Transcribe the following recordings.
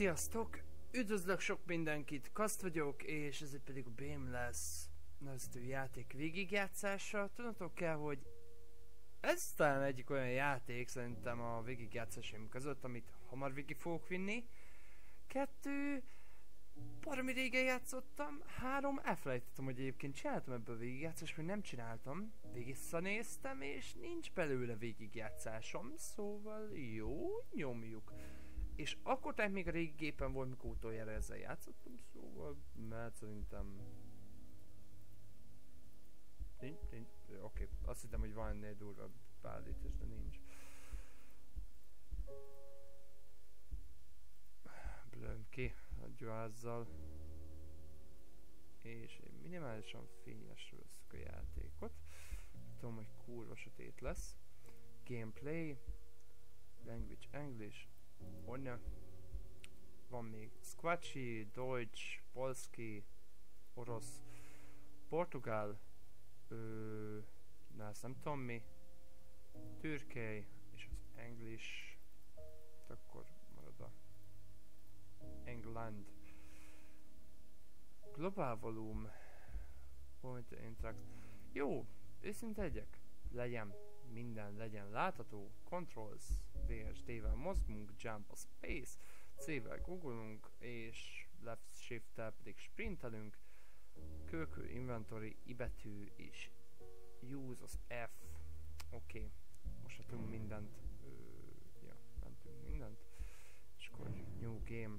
Sziasztok! Üdvözlök sok mindenkit, Kaszt vagyok, és ez itt pedig a BAME lesz nevezetű játék végigjátszása. Tudnotok kell, hogy ez talán egyik olyan játék szerintem a végigjátszásaim között, amit hamar végig fogok vinni. 2, baromi régen játszottam, 3, elfelejtettem, hogy egyébként csináltam ebből végigjátszást, vagy nem csináltam. Visszanéztem, és nincs belőle végigjátszásom, szóval jó, nyomjuk. És akkor tehát még a régi gépen volt, mikor utoljára ezzel játszottam, szóval mert szerintem... Nincs. Oké, azt hittem, hogy van ennél durva beállítás, de nincs. Blöm ki a gyázzal. És én minimálisan fényesre veszek a játékot. Tudom, hogy kurva sötét lesz. Gameplay. Language English. Onja. Van még Squatchy, Deutsch, Polski, orosz, portugál, ezt nem tudom mi, türkei, és az English, akkor marad a England. Global volume, point interact. Jó, őszinte legyek, legyen. Minden legyen látható, Controls, VSD-vel mozgunk, Jump a Space, C-vel googolunk, és Left Shift-tel pedig sprintelünk, kölkő, Inventory, I betű és Use az F. Oké, most adunk mindent, ja, mentünk mindent, és akkor New Game,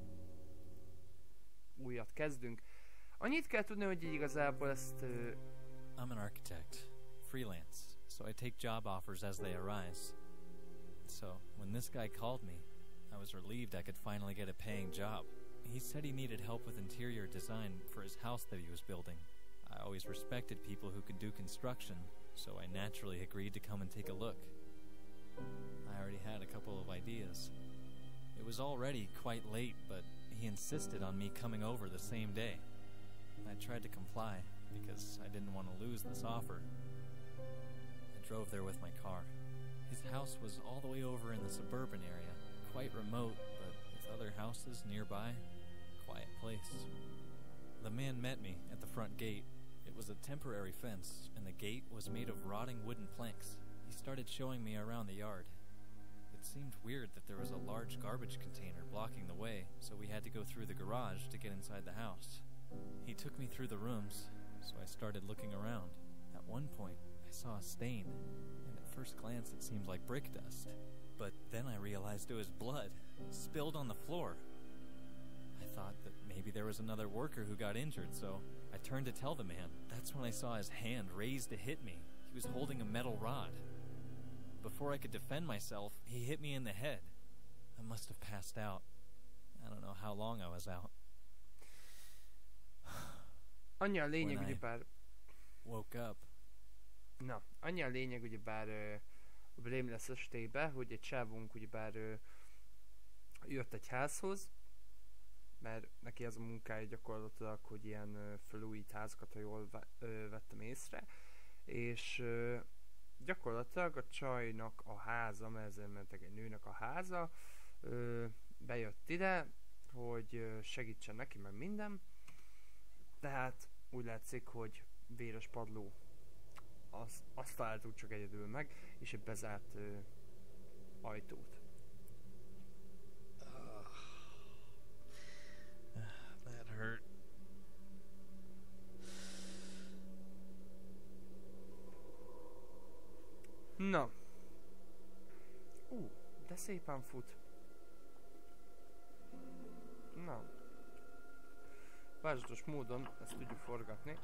újat kezdünk. Annyit kell tudni, hogy igazából ezt... I'm an architect, freelance. So I take job offers as they arise. So, when this guy called me, I was relieved I could finally get a paying job. He said he needed help with interior design for his house that he was building. I always respected people who could do construction, so I naturally agreed to come and take a look. I already had a couple of ideas. It was already quite late, but he insisted on me coming over the same day. I tried to comply, because I didn't want to lose this offer. Drove there with my car. His house was all the way over in the suburban area, quite remote, but with other houses nearby, quiet place. The man met me at the front gate. It was a temporary fence, and the gate was made of rotting wooden planks. He started showing me around the yard. It seemed weird that there was a large garbage container blocking the way, so we had to go through the garage to get inside the house. He took me through the rooms, so I started looking around. At one point, I saw a stain, and at first glance it seemed like brick dust. But then I realized it was blood, spilled on the floor. I thought that maybe there was another worker who got injured, so I turned to tell the man. That's when I saw his hand raised to hit me. He was holding a metal rod. Before I could defend myself, he hit me in the head. I must have passed out. I don't know how long I was out. Annyi a lényeg, ugyebár... Woke up. Na, annyi a lényeg, ugyebár a BAME lesz estébe, hogy egy csávunk ugyebár jött egy házhoz, mert neki az a munkája gyakorlatilag, hogy ilyen felújít házakat, ha jól vettem észre, és gyakorlatilag a csajnak a háza, mert ezen mentek egy nőnek a háza, bejött ide, hogy segítsen neki, meg minden, tehát úgy látszik, hogy véres padló. Azt találtuk csak egyedül meg, és egy bezárt ajtót. That hurt. Na. De szépen fut. Na. Változatos módon ezt tudjuk forgatni.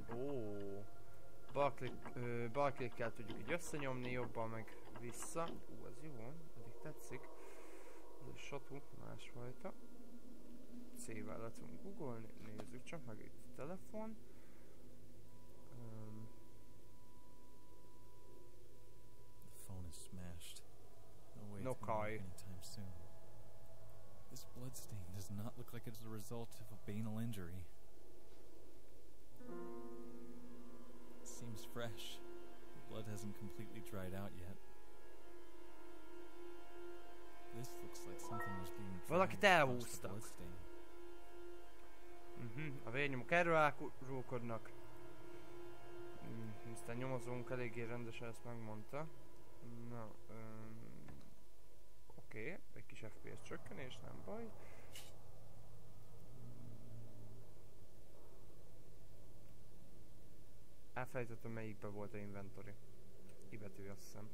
Balklikkel tudjuk így összenyomni, jobban meg vissza. Ez jó, eddig tetszik. Ez egy satú, másfajta. C-vel le tudunk googolni, nézzük csak meg itt a telefon. The phone is smashed. No way No it's gonna kai. work anytime soon. This bloodstain does not look like it's the result of a banal injury. It seems fresh. The blood hasn't completely dried out yet. This looks like something was being Valakit elhúztak. A vérnyomok erről árulkodnak. Aztán nyomozunk eléggé rendesen, ezt megmondta. Na, oké, egy kis FPS csökkenés, nem baj. Elfelejtettem, melyikben volt a inventory. I betű, azt hiszem.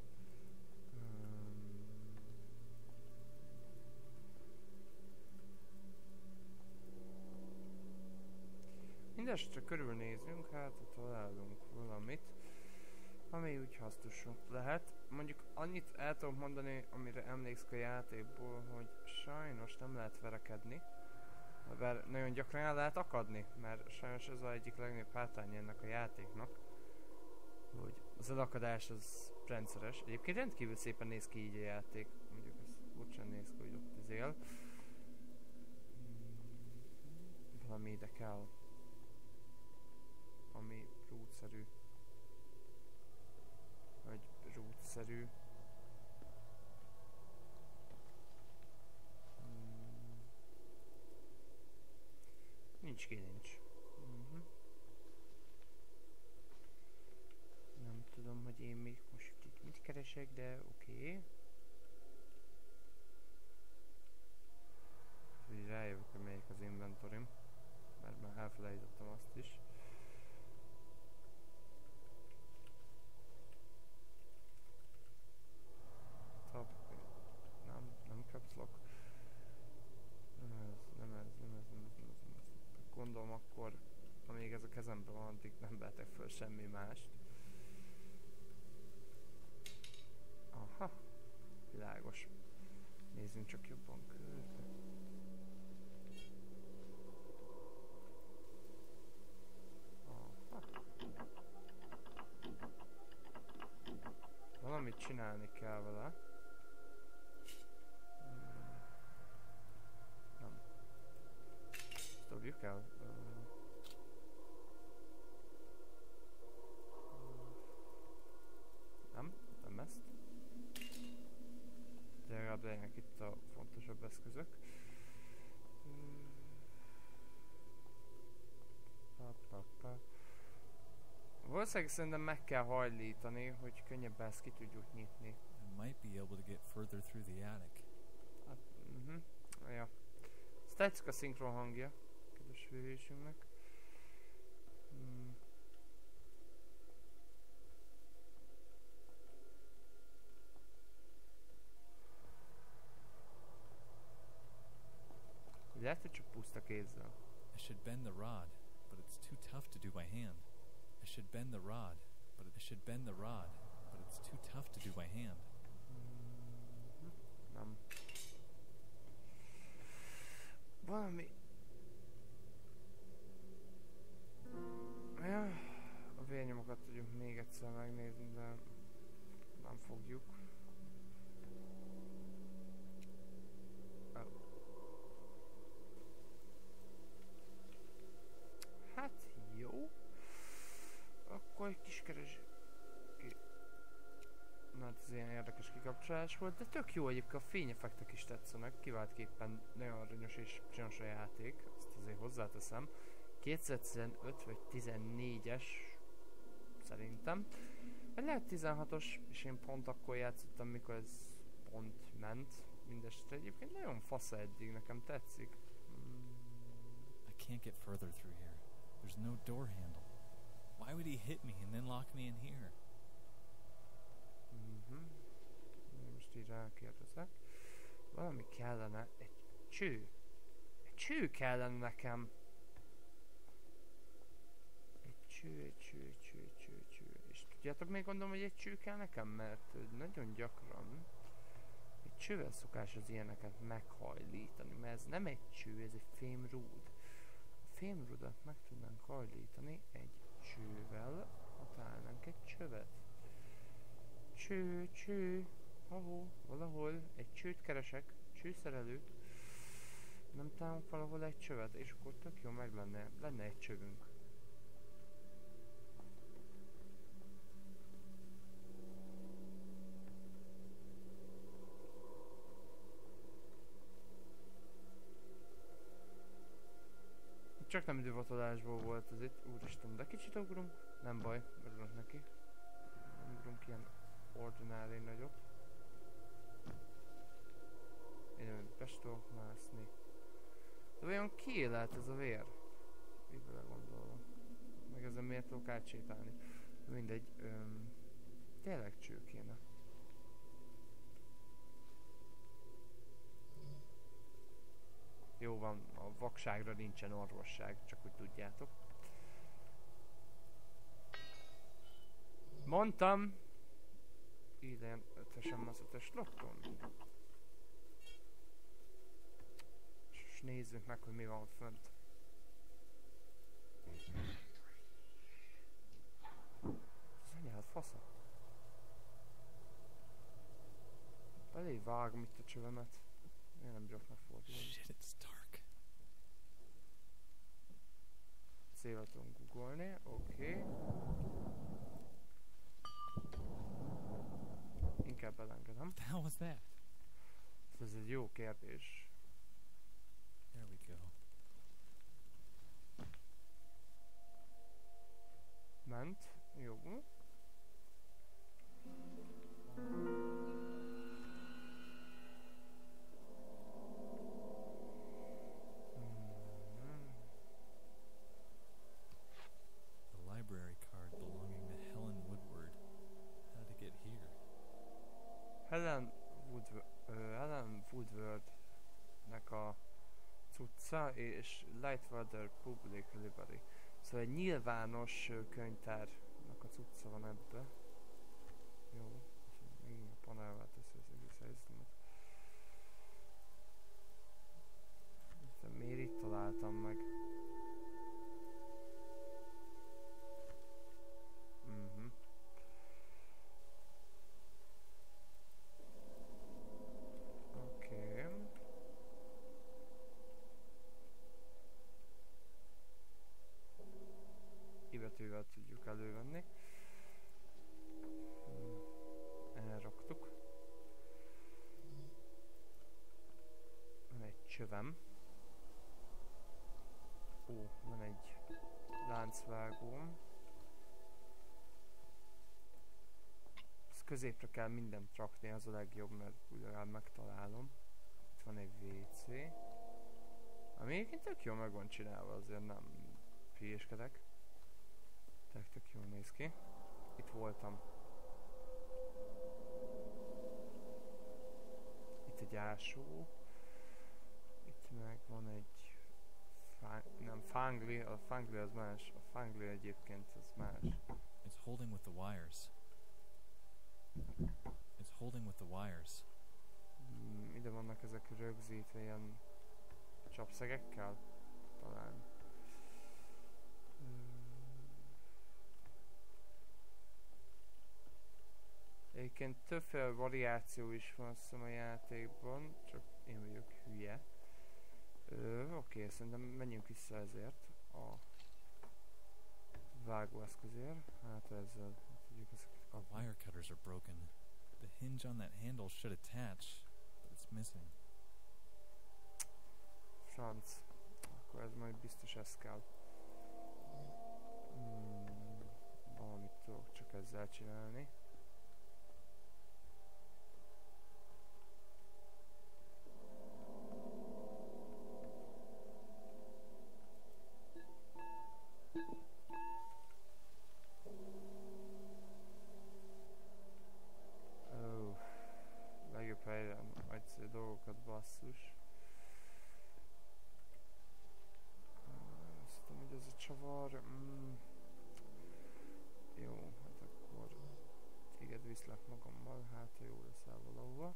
Mindenesetre körülnézünk, hát ha találunk valamit, ami úgy hasznos lehet. Mondjuk annyit el tudok mondani, amire emlékszek a játékból, hogy sajnos nem lehet verekedni. Bár nagyon gyakran el lehet akadni, mert sajnos ez az egyik legnagyobb hátránya ennek a játéknak. Hogy az elakadás az rendszeres. Egyébként rendkívül szépen néz ki így a játék. Mondjuk ez bocsán néz ki, hogy ott izél. Valami ide kell. Ami rútszerű. Vagy rútszerű. Nincs kilincs. Nem tudom, hogy én még most itt mit keresek, de oké. Úgy rájövök, hogy melyik az inventorim. Mert már elfelejtettem azt is. Nem caps lock. Nem ez. Gondolom akkor, amíg ez a kezemben van, addig nem vehetek föl semmi mást. Aha, világos. Nézzünk csak jobban körbe. Aha. Valamit csinálni kell vele. Nem. Dobjuk el. Nem ezt. De legalább legyenek itt a fontosabb eszközök. Valószínűleg szerintem meg kell hajlítani, hogy könnyebben ezt ki tudjuk nyitni. I might be able to get further through the attic. Hát, ja. Ezt tetszik a szinkron hangja, kedves főhősünknek. Lehet, hogy csak puszta kézzel. I should bend the rod, but it's too tough to do by hand. I should bend the rod, but it's too tough to do by hand. Nem. Valami... Ja, a vérnyomokat tudjuk még egyszer megnézni, de nem fogjuk. Hát jó. Akkor egy kis keres... Na hát ez ilyen érdekes kikapcsolás volt, de tök jó egyébként, a fényeffektek is tetszenek, kiváltképpen nagyon aranyos és csinos a játék, ezt azért hozzáteszem. 2015 vagy 14-es szerintem. Vagy lehet 16-os, és én pont akkor játszottam, mikor ez pont ment. Mindesetre egyébként nagyon fasz eddig, nekem tetszik. I can't get further through here. There's no door handle. Why would he hit me and then lock me in here? Most így rákérdezek. Valami kellene, egy cső. Egy cső kellene nekem. Egy cső. És tudjátok még gondolom, hogy egy cső kell nekem? Mert nagyon gyakran egy csővel szokás az ilyeneket meghajlítani. Mert ez nem egy cső, ez egy fémrúd. A fémrudat meg tudnánk hajlítani egy csővel, ha találnánk egy csövet. Cső. Valahol egy csőt keresek, csőszerelőt. Nem találunk valahol egy csövet, és akkor tök jó meg lenne egy csövünk. Csak nem idővatolásból volt ez itt. Úristen, de kicsit ugrunk. Nem baj, örülök neki. Nem ugrunk ilyen ordinári nagyot. Én nem best tudok mászni. De olyan kiélelt ez a vér. Így vele gondolom. Meg ezen miért tudok átsétálni. Mindegy. Tényleg cső kéne. Jó van, a vakságra nincsen orvosság, csak hogy tudjátok. Mondtam! Idén 5-esen az 5-es lokton. És nézzük meg, hogy mi van fönt. Az anyád fasza. Elég vágom itt a csövemet. Én nem bírok megfordulni. Shit, it's dark. Szével tudunk googolni, oké. Inkább elengedem. What the hell was that? Ez egy jó kérdés. There we go. Ment, jó. The library card belonging to Helen Woodward. How did it get here? Helen Woodward-nek a cucca és Lightwater Public Library. Szóval egy nyilvános könyvtárnak a cucca van ebbe. Jó, megint a panelvel teszi az egész helyzetemet. Miért itt találtam meg? Oké. I-betűvel tudjuk elővenni. Elraktuk. Van egy csövem. Ó, van egy láncvágóm. Ezt középre kell mindent rakni, az a legjobb, mert legalább megtalálom. Itt van egy WC. Ami egyébként tök jól meg van csinálva, azért nem hülyéskedek. Tök jól néz ki. Itt voltam. Itt egy ásó. Itt meg van egy... nem, Fangli. A Fangli az más. A Fangli egyébként az más. It's holding with the wires. It's holding with the wires. Ide vannak ezek rögzítve ilyen csapszegekkel? Talán. Egyébként többféle variáció is van, azt hiszem, a játékban, csak én vagyok hülye. Oké, szerintem menjünk vissza ezért a vágóeszközért. Hát ezzel tudjuk ezeket Our kapni. wire cutters are broken. The hinge on that handle should attach, but it's missing. Franc. Akkor ez majd biztos ez kell. Valamit tudok csak ezzel csinálni. Legjobb helyre egyszerű dolgokat, basszus. Azt tudom, hogy ez a csavar. Jó, hát akkor téged viszlek magammal, hát ha jó leszel valahova.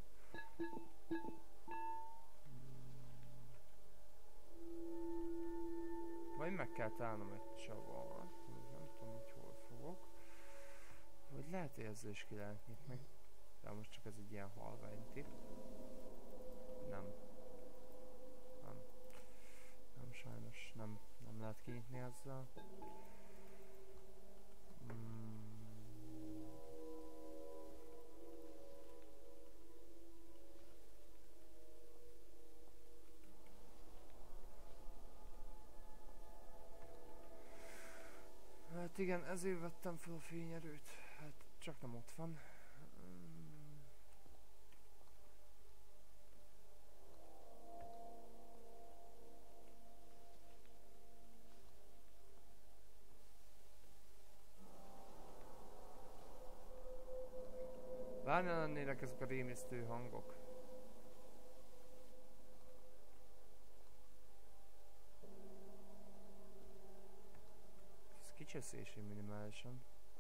Vagy meg kell találnom egy csavart, nem tudom, hogy hol fogok. Vagy lehet, hogy ezzel is ki lehet nyitni. De most csak ez egy ilyen halvány tip. Nem. Nem sajnos, nem lehet kinyitni ezzel. Hát igen, ezért vettem fel a fényerőt. Hát csak nem ott van. Bárne lennének ezek a rémisztő hangok. Ez kicseszési minimálisan.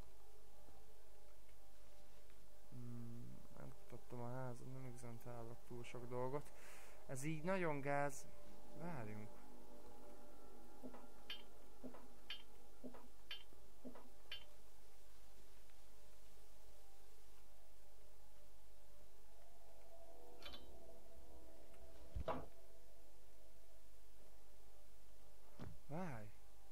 Nem kutattam a házat, nem igazán találok túl sok dolgot. Ez így nagyon gáz. Várjunk. Várj.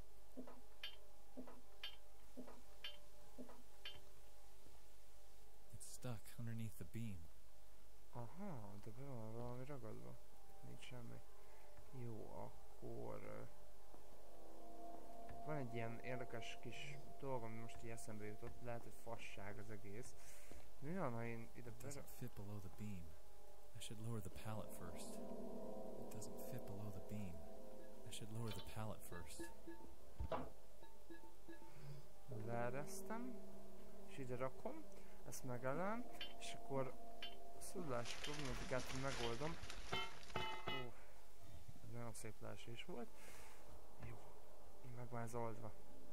It's stuck underneath the beam. Aha, de be van valami ragadva. Nincs semmi. Jó, akkor... van egy ilyen érdekes kis dolgom, ami most így eszembe jutott. Lehet, hogy fasság az egész. Mi van, ha én ide It doesn't fit below the beam. I should lower the pallet first. It doesn't fit below the beam. I should lower the pallet first. leeresztem, és ide rakom, ezt megelem, és akkor a szullási problematikát megoldom. Ez nagyon szép leesés volt. Jó, így meg van ez oldva.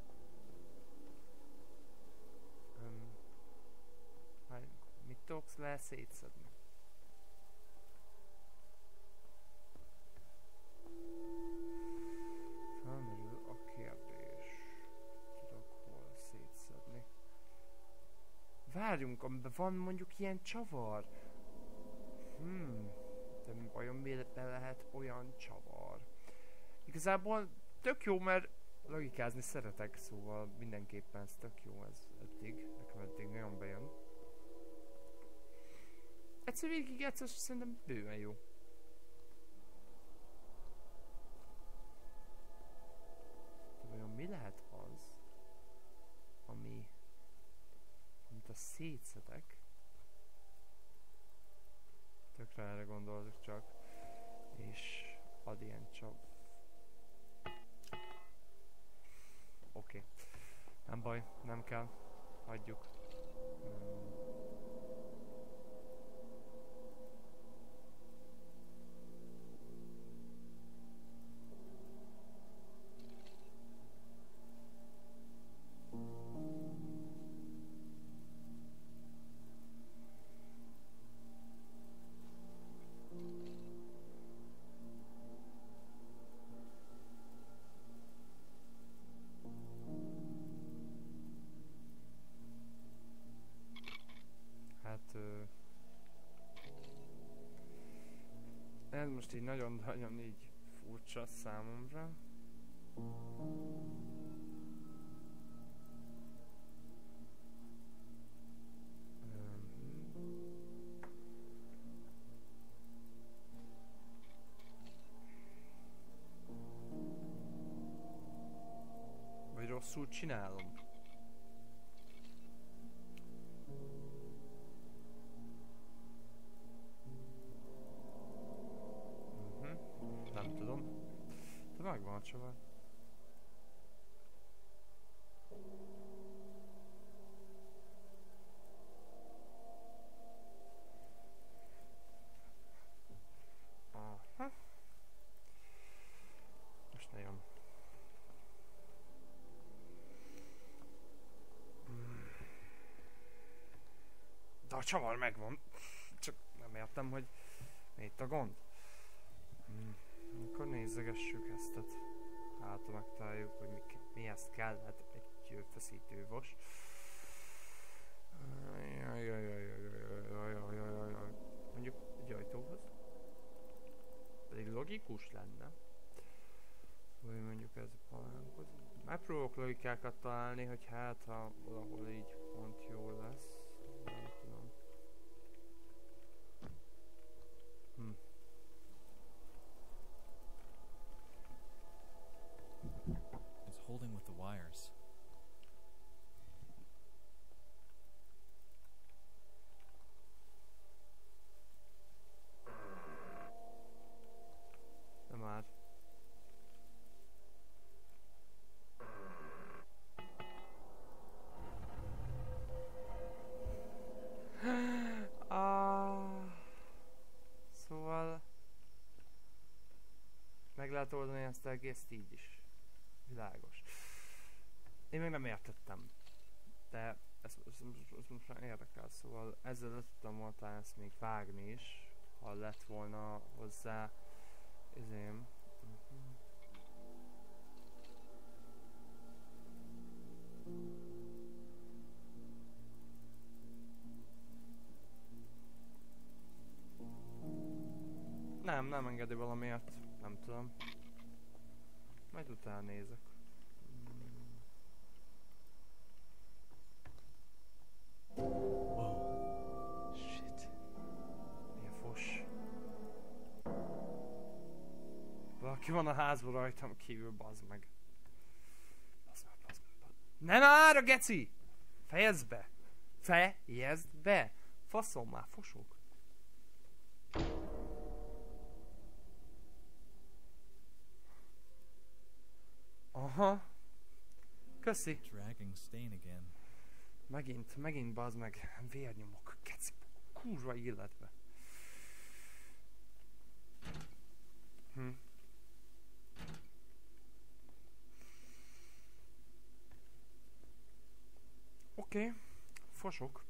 Mit tudsz le szétszedni? Felmerül a kérdés. Tudok hol szétszedni? Várjunk, amiben van mondjuk ilyen csavar. De vajon miért lehet olyan csavar? Igazából tök jó, mert logikázni szeretek, szóval mindenképpen ez tök jó ez eddig. Nekem eddig nagyon bejön. Egyszer végig egyszer szerintem bőven jó. De vajon mi lehet az, amit a szétszedek? Tökre erre gondolok csak. És ad ilyen csak. Oké. Nem baj, nem kell. Hagyjuk. Ez most így nagyon így furcsa számomra. Vagy rosszul csinálom. Nem tudom. De megvan a csavar. Aha. Most ne jön. De a csavar megvan. Csak nem értem, hogy mi itt a gond. Akkor nézzegessük ezt, hát megtaláljuk, hogy mihez kell, hát egy feszítővas. Mondjuk egy ajtóhoz. Pedig logikus lenne. Vagy mondjuk ez a palánkhoz. Megpróbálok logikákat találni, hogy hát ha valahol így pont jó lesz. Nem tudom. It's holding with the wires. lehet oldani ezt egészt így is. Világos. Én még nem értettem. De ez most már érdekel, szóval ezzel le tudtam volna talán ezt még vágni is, ha lett volna hozzá izém. Nem engedi valamiért, nem tudom. Majd utána nézek. Whoa. Shit. Milyen fos. Valaki van a házban rajtam kívül, bazd meg. Bazd meg. Ne már a geci! Fejezd be! Fejezd be! Faszom már, fosok. Aha. Köszi. Dragging stain again. Megint bazd meg. Vérnyomok. Geci. Kurva életbe. Oké. Fosok.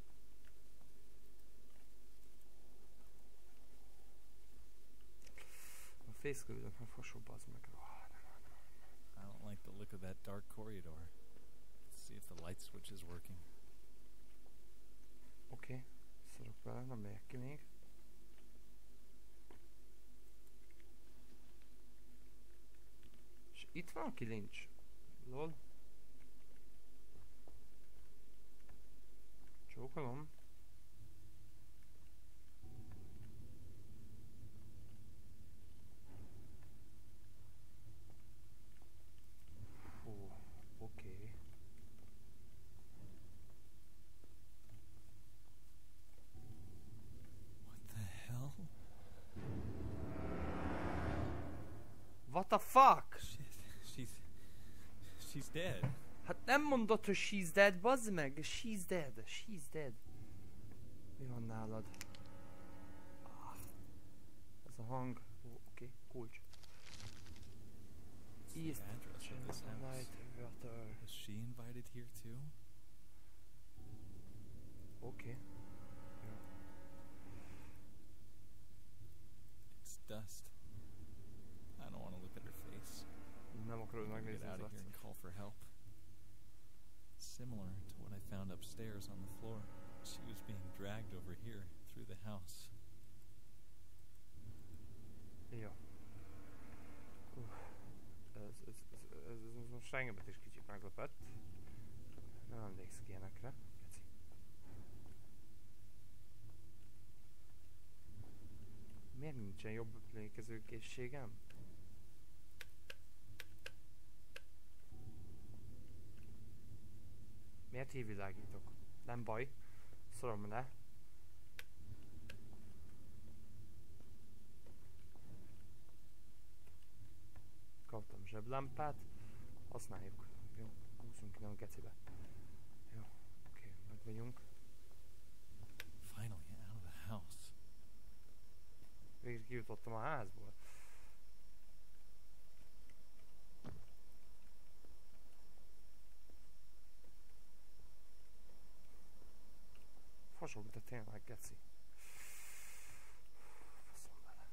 A fészkőzök, a fosok, bazd meg. I don't like the look of that dark corridor. Let's see if the light switch is working. Oké. Szorok vele, nem megyek ki még. És itt van a kilincs. Lol. Csókolom. Hú, oké. What the hell? What the fuck? Shit. She's dead. Hát nem mondod, hogy she's dead, bazd meg! She's dead, she's dead. Mi van nálad? Ez a hang. Oké, kulcs. What's the address of this house? Was she invited here too? Oké. It's dust. I don't want to look at her face. Nem akarod Get megnézni out az of here and arcát. call for help. Similar to what I found upstairs on the floor. She was being dragged over here through the house. Jó. Ez most engemet is kicsit meglepett. Nem emlékszik ilyenekre. Geci. Miért nincsen jobb emlékező készségem? Miért hívvilágítok? Nem baj. Szorom le. Kaptam zseblámpát. Használjuk. Jó, húzzunk ki a gecibe. Jó, oké, meg vagyunk. Finally out of the house. Végig kijutottam a házból. Fosok, de tényleg geci. Faszom vele.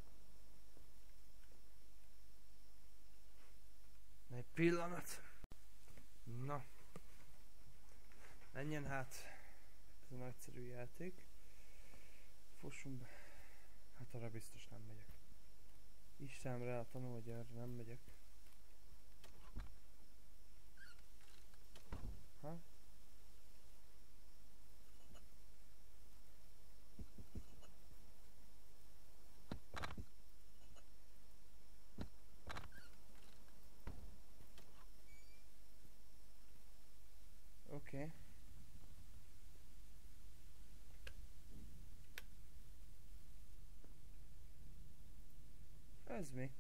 Egy pillanat. Na. Menjen hát. Ez a nagyszerű játék. Fossunk be. Hát arra biztos nem megyek. Istenre a tanul, hogy arra nem megyek. Ha? Oké. Ez mi?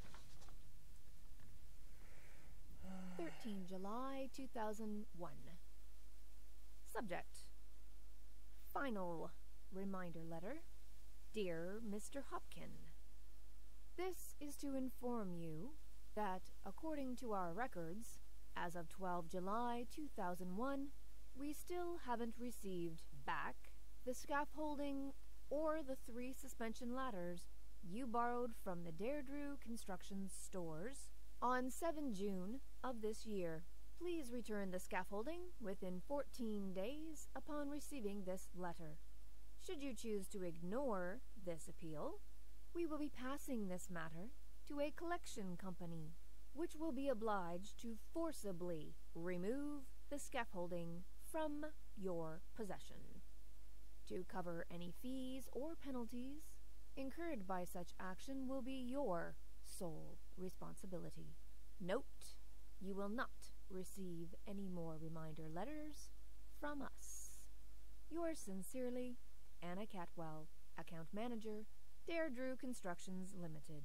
13 July 2001. Subject. Final reminder letter. Dear Mr. Hopkin, this is to inform you that, according to our records, as of 12 July 2001, we still haven't received back the scaffolding or the 3 suspension ladders you borrowed from the Deirdre Construction stores on 7 June of this year. Please return the scaffolding within 14 days upon receiving this letter. Should you choose to ignore this appeal, we will be passing this matter to a collection company, which will be obliged to forcibly remove the scaffolding from your possession. To cover any fees or penalties incurred by such action will be your sole responsibility. Note, you will not receive any more reminder letters from us. Yours sincerely, Anna Catwell, Account Manager, Deirdre Constructions Limited.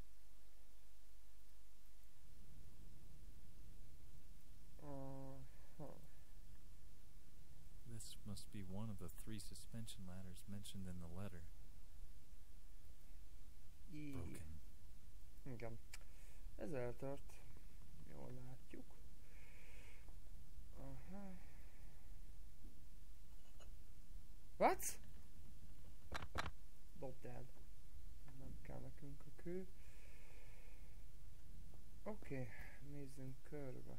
This must be one of the 3 suspension ladders mentioned in the letter. Broken. Igen. Ez eltört. Jól látjuk. Aha. What? Dobd el. Nem kell nekünk a kő. Oké, nézzünk körbe.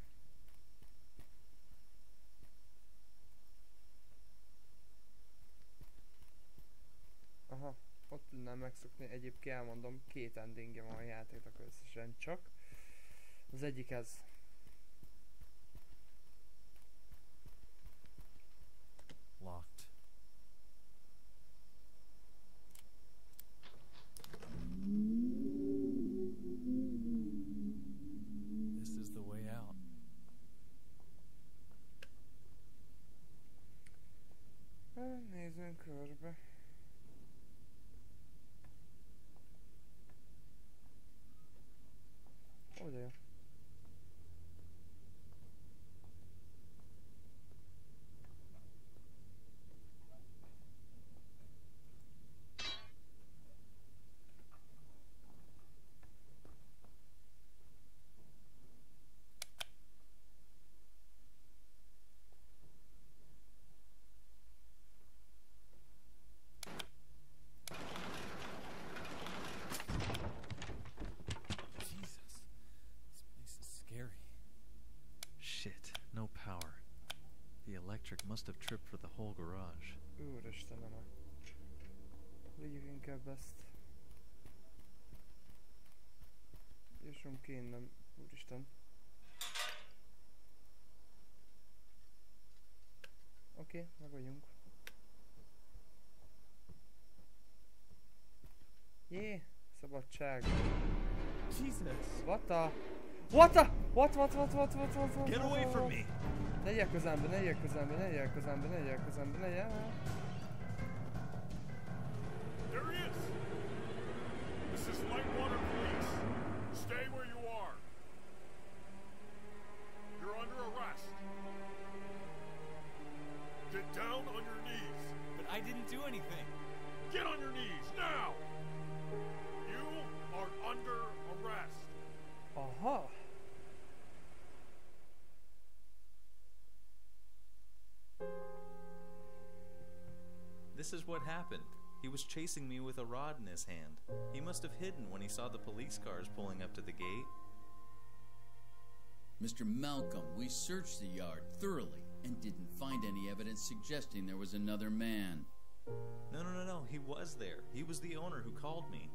Aha, ott tudnám megszokni. Egyébként elmondom, 2 endingje van a játéknak összesen csak. Az egyik ez. Locked. This is the way out. Nézzünk körbe. Oda jó. No power. The electric must have tripped for the whole garage. Úristenem. Vigyük inkább ezt. Jössünk ki innen. Úristen. Oké, meg vagyunk. Jé, szabadság. Jesus! What the? What? Get away from me! Ne gyere közelbe, ne gyere közelbe, ne gyere közelbe, ne gyere közelbe, ne gyere. There he is! This is Lightwater Police. Stay where you are. You're under arrest. Get down on your knees. But I didn't do anything. Get on your knees, now! You are under arrest. Aha. This is what happened. He was chasing me with a rod in his hand. He must have hidden when he saw the police cars pulling up to the gate. Mr. Malcolm, we searched the yard thoroughly and didn't find any evidence suggesting there was another man. No. He was there. He was the owner who called me.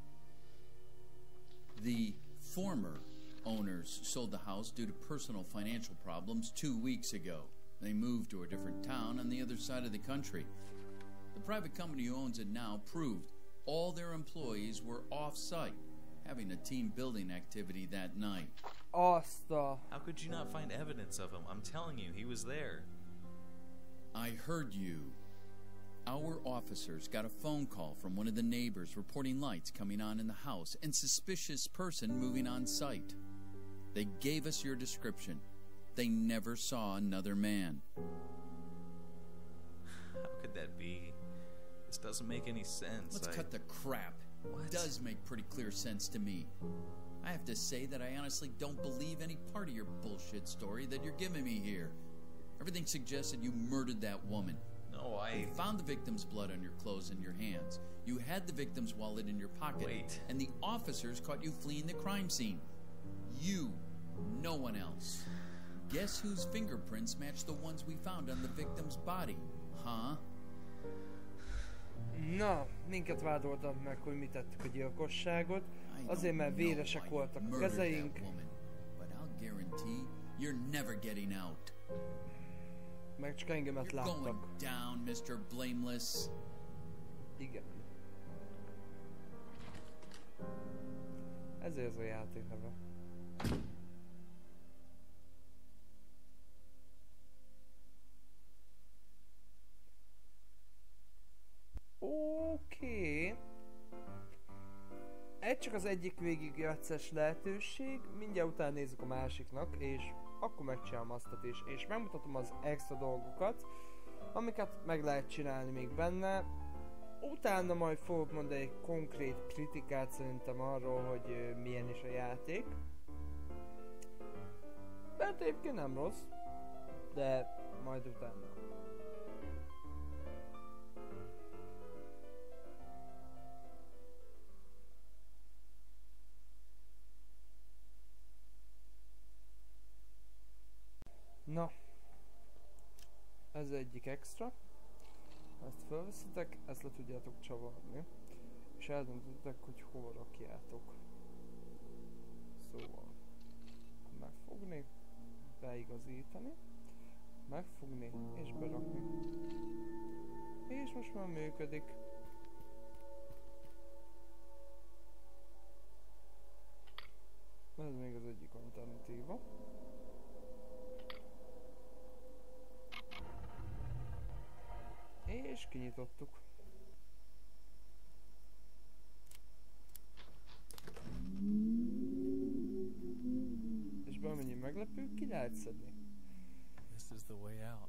The former owners sold the house due to personal financial problems 2 weeks ago. They moved to a different town on the other side of the country. The private company who owns it now proved all their employees were off-site, having a team building activity that night. Asta. How could you not find evidence of him? I'm telling you, he was there. I heard you. Our officers got a phone call from one of the neighbors reporting lights coming on in the house and suspicious person moving on site. They gave us your description. They never saw another man. How could that be? This doesn't make any sense. Let's cut the crap. What? It does make pretty clear sense to me. I have to say that I honestly don't believe any part of your bullshit story that you're giving me here. Everything suggests that you murdered that woman. No, You found the victim's blood on your clothes and your hands. You had the victim's wallet in your pocket. Wait. And the officers caught you fleeing the crime scene. You. No one else. Guess whose fingerprints match the ones we found on the victim's body? Huh? Na, minket vádoltak meg, hogy mi tettük a gyilkosságot. I Azért, mert don't know véresek why voltak you a murdered kezeink. that woman, but I'll guarantee you're never getting out. Meg csak engemet You're going láttak. down, Mr. Blameless. Igen. Ezért ez a játék neve. Oké. Ez csak az egyik végigjátszás lehetőség, mindjárt utána nézzük a másiknak, és akkor megcsinálom azt és megmutatom az extra dolgokat, amiket meg lehet csinálni még benne. Utána majd fogok mondani egy konkrét kritikát szerintem arról, hogy milyen is a játék. Mert egyébként nem rossz, de majd utána. Na, ez egyik extra. Ezt felveszitek, ezt le tudjátok csavarni. És eldöntöttek, hogy hol rakjátok. Szóval, megfogni, beigazítani, megfogni és berakni. És most már működik. Ez még az egyik alternatíva. És kinyitottuk. És bármennyi meglepő, ki lehet szedni. This is the way out.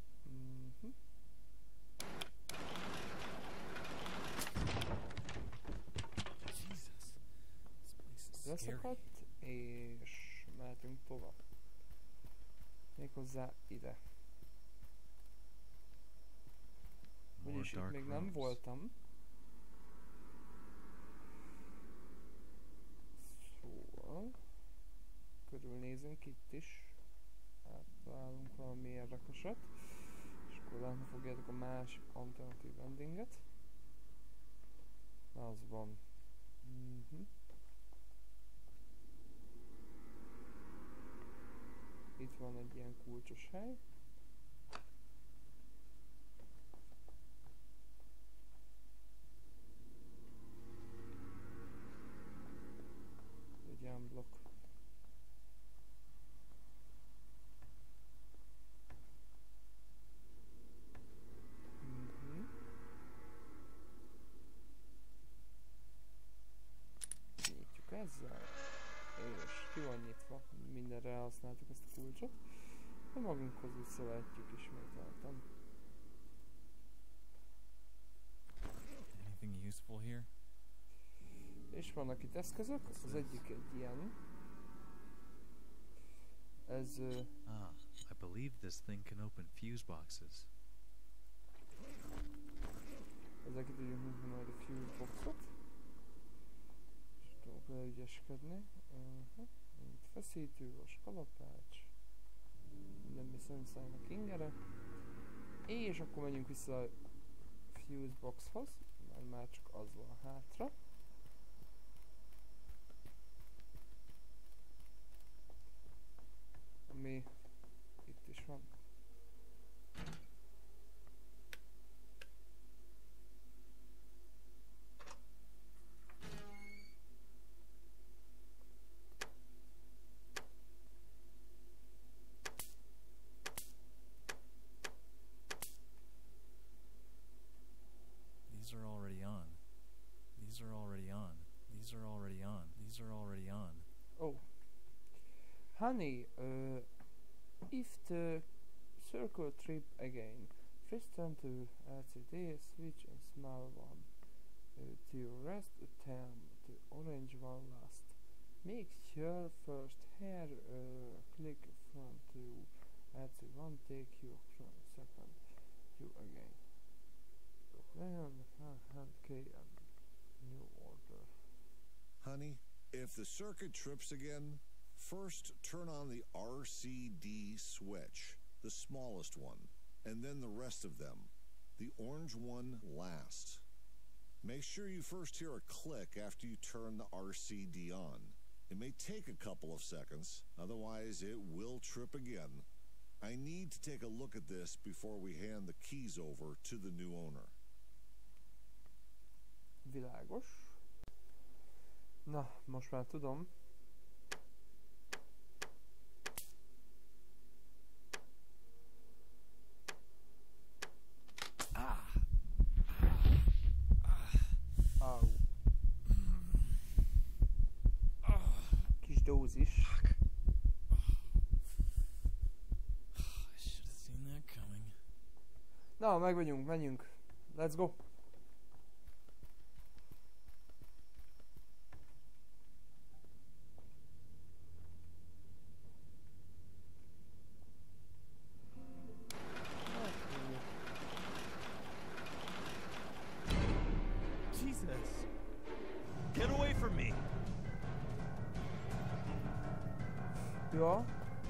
Jesus. This place is scary. Leszakadt, és mehetünk tovább. Méghozzá ide. Vagyis itt még nem voltam. Szóval körülnézünk itt is. Áttalálunk valami érdekeset. És akkor látni fogjátok a másik alternatív endinget. Az van. Itt van egy ilyen kulcsos hely. Egy unblock. Nyitjuk ezzel. És ki van nyitva. Mindenre elhasználtuk ezt a kulcsot. De magunkhoz visszavehetjük ismételten. Anything useful here? És vannak itt eszközök, az egyik egy ilyen. Ez... I believe this thing can open fuse boxes. ezzel ki tudjuk nyitni majd a fuse boxot. És tudok vele ügyeskedni. Itt feszítővas, kalapács. Mindenbi szemszállnak ingere. És akkor menjünk vissza a fuse boxhoz, mert már csak az van hátra. Ami itt is van. These are already on. These are already on. These are already on. These are already on. Oh. Honey, if the circle trip again, first turn to LCD, switch and small one. To rest, turn to orange one last. Make sure first here click front to add to one take you from second you again. Hand key and new order. Honey, if the circuit trips again, first turn on the RCD switch, the smallest one, and then the rest of them. The orange one last. Make sure you first hear a click after you turn the RCD on. It may take a couple of seconds, otherwise it will trip again. I need to take a look at this before we hand the keys over to the new owner. Világos. Na, most már tudom. Au. Kis dózis. I should have seen that coming. Na, meg vagyunk, menjünk. Let's go. Jesus! Get away from me! Ja.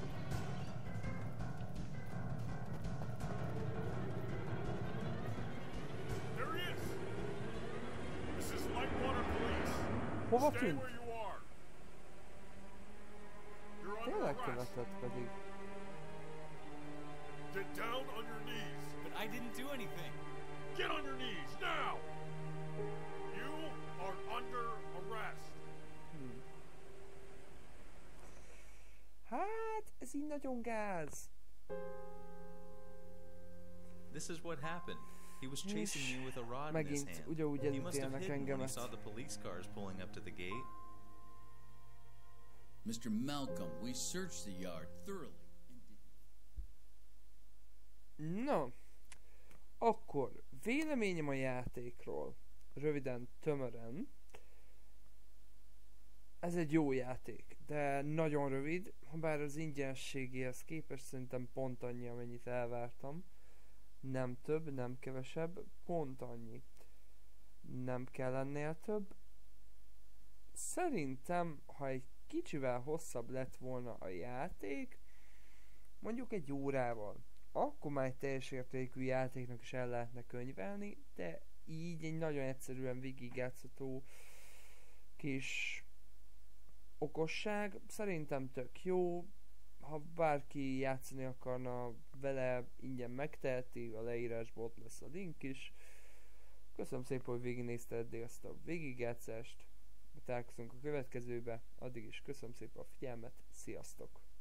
There he is! This is Lightwater Police. Hova Stay tűnt? where you are. You're under Tényleg arrest. követett pedig. Get down on your knees. But I didn't do anything. Get on your knees now! You are under arrest. Hát, ez így nagyon gáz. This is what happened. He was chasing me with a rod in his Megint hand. ugyanúgy He must have elítélnek hidden when he engemet. saw the police cars pulling up to the gate. Mr. Malcolm, we searched the yard thoroughly. No. Akkor véleményem a játékról. Röviden, tömören. Ez egy jó játék, de nagyon rövid, habár az ingyenességéhez képest szerintem pont annyi, amennyit elvártam. Nem több, nem kevesebb, pont annyi. Nem kell ennél több. Szerintem, ha egy kicsivel hosszabb lett volna a játék, mondjuk egy órával, akkor már egy teljes értékű játéknak is el lehetne könyvelni, de így egy nagyon egyszerűen végigjátszható kis okosság, szerintem tök jó. Ha bárki játszani akarna vele, ingyen megteheti, a leírásból ott lesz a link is. Köszönöm szépen, hogy végignézted eddig ezt a végigjátszást. Találkozunk a következőbe, addig is köszönöm szépen a figyelmet, sziasztok!